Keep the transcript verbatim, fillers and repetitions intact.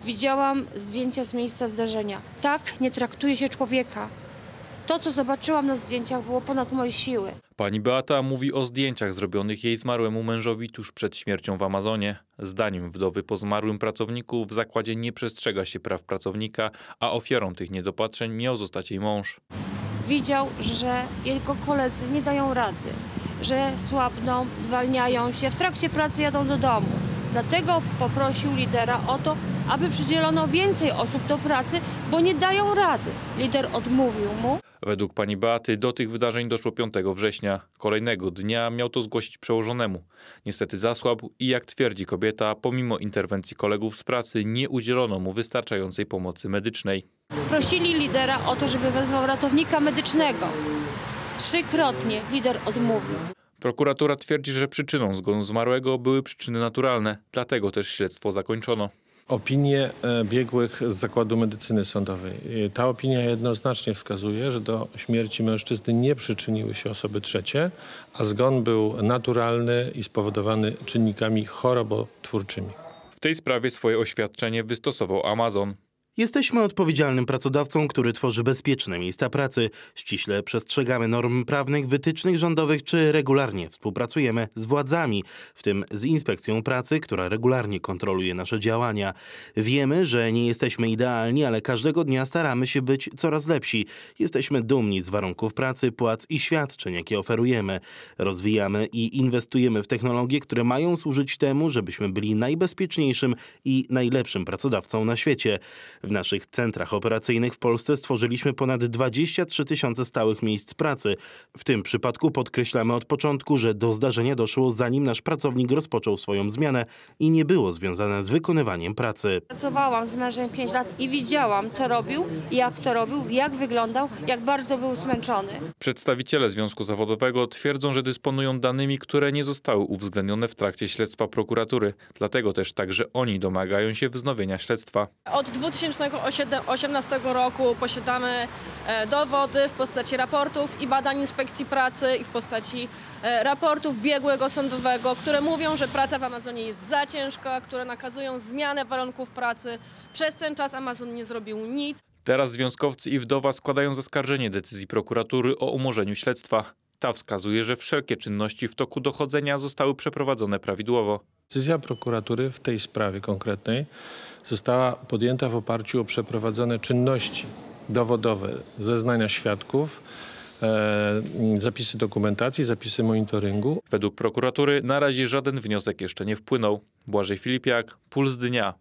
Widziałam zdjęcia z miejsca zdarzenia. Tak nie traktuje się człowieka. To, co zobaczyłam na zdjęciach, było ponad moje siły. Pani Beata mówi o zdjęciach zrobionych jej zmarłemu mężowi tuż przed śmiercią w Amazonie. Zdaniem wdowy po zmarłym pracowniku w zakładzie nie przestrzega się praw pracownika, a ofiarą tych niedopatrzeń miał zostać jej mąż. Widział, że jego koledzy nie dają rady, że słabną, zwalniają się, w trakcie pracy jadą do domu. Dlatego poprosił lidera o to, aby przydzielono więcej osób do pracy, bo nie dają rady. Lider odmówił mu. Według pani Beaty do tych wydarzeń doszło piątego września. Kolejnego dnia miał to zgłosić przełożonemu. Niestety zasłabł i jak twierdzi kobieta, pomimo interwencji kolegów z pracy nie udzielono mu wystarczającej pomocy medycznej. Prosili lidera o to, żeby wezwał ratownika medycznego. Trzykrotnie lider odmówił. Prokuratura twierdzi, że przyczyną zgonu zmarłego były przyczyny naturalne, dlatego też śledztwo zakończono. Opinie biegłych z Zakładu Medycyny Sądowej. Ta opinia jednoznacznie wskazuje, że do śmierci mężczyzny nie przyczyniły się osoby trzecie, a zgon był naturalny i spowodowany czynnikami chorobotwórczymi. W tej sprawie swoje oświadczenie wystosował Amazon. Jesteśmy odpowiedzialnym pracodawcą, który tworzy bezpieczne miejsca pracy. Ściśle przestrzegamy norm prawnych, wytycznych rządowych, czy regularnie współpracujemy z władzami, w tym z Inspekcją Pracy, która regularnie kontroluje nasze działania. Wiemy, że nie jesteśmy idealni, ale każdego dnia staramy się być coraz lepsi. Jesteśmy dumni z warunków pracy, płac i świadczeń, jakie oferujemy. Rozwijamy i inwestujemy w technologie, które mają służyć temu, żebyśmy byli najbezpieczniejszym i najlepszym pracodawcą na świecie. W naszych centrach operacyjnych w Polsce stworzyliśmy ponad dwadzieścia trzy tysiące stałych miejsc pracy. W tym przypadku podkreślamy od początku, że do zdarzenia doszło, zanim nasz pracownik rozpoczął swoją zmianę i nie było związane z wykonywaniem pracy. Pracowałam z mężem pięć lat i widziałam, co robił, jak to robił, jak wyglądał, jak bardzo był zmęczony. Przedstawiciele Związku Zawodowego twierdzą, że dysponują danymi, które nie zostały uwzględnione w trakcie śledztwa prokuratury. Dlatego też także oni domagają się wznowienia śledztwa. Od dwa tysiące osiemnastego roku posiadamy dowody w postaci raportów i badań Inspekcji Pracy i w postaci raportów biegłego sądowego, które mówią, że praca w Amazonie jest za ciężka, które nakazują zmianę warunków pracy. Przez ten czas Amazon nie zrobił nic. Teraz związkowcy i wdowa składają zaskarżenie decyzji prokuratury o umorzeniu śledztwa. Ta wskazuje, że wszelkie czynności w toku dochodzenia zostały przeprowadzone prawidłowo. Decyzja prokuratury w tej sprawie konkretnej została podjęta w oparciu o przeprowadzone czynności dowodowe, zeznania świadków, e, zapisy dokumentacji, zapisy monitoringu. Według prokuratury na razie żaden wniosek jeszcze nie wpłynął. Błażej Filipiak, Puls Dnia.